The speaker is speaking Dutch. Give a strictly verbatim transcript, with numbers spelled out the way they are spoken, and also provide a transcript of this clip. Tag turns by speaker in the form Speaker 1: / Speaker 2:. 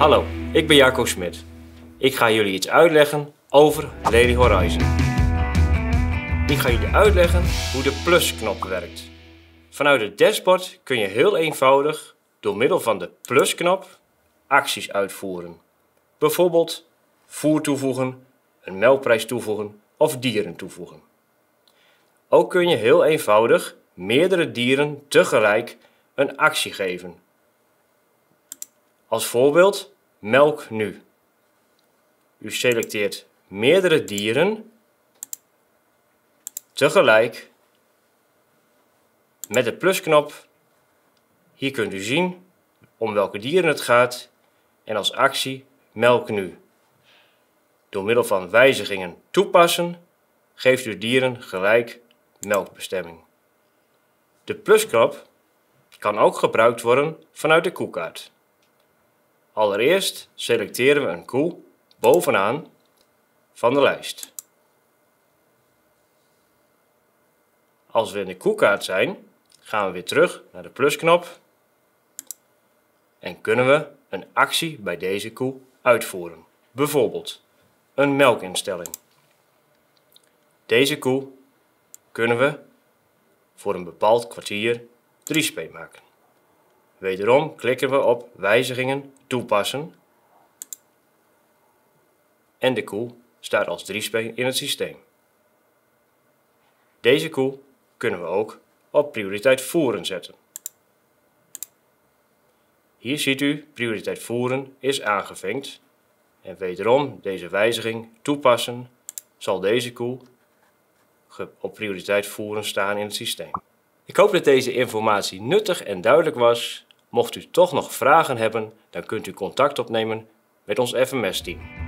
Speaker 1: Hallo, ik ben Jarko Smit. Ik ga jullie iets uitleggen over Lely Horizon. Ik ga jullie uitleggen hoe de plusknop werkt. Vanuit het dashboard kun je heel eenvoudig door middel van de plusknop acties uitvoeren. Bijvoorbeeld voer toevoegen, een melkprijs toevoegen of dieren toevoegen. Ook kun je heel eenvoudig meerdere dieren tegelijk een actie geven. Als voorbeeld melk nu. U selecteert meerdere dieren tegelijk met de plusknop. Hier kunt u zien om welke dieren het gaat en als actie melk nu. Door middel van wijzigingen toepassen geeft u dieren gelijk melkbestemming. De plusknop kan ook gebruikt worden vanuit de koekaart. Allereerst selecteren we een koe bovenaan van de lijst. Als we in de koekaart zijn, gaan we weer terug naar de plusknop en kunnen we een actie bij deze koe uitvoeren. Bijvoorbeeld een melkinstelling. Deze koe kunnen we voor een bepaald kwartier drie spee maken. Wederom klikken we op wijzigingen toepassen en de koe staat als drie spee in het systeem. Deze koe kunnen we ook op prioriteit voeren zetten. Hier ziet u prioriteit voeren is aangevinkt en wederom deze wijziging toepassen zal deze koe op prioriteit voeren staan in het systeem. Ik hoop dat deze informatie nuttig en duidelijk was. Mocht u toch nog vragen hebben, dan kunt u contact opnemen met ons F M S-team.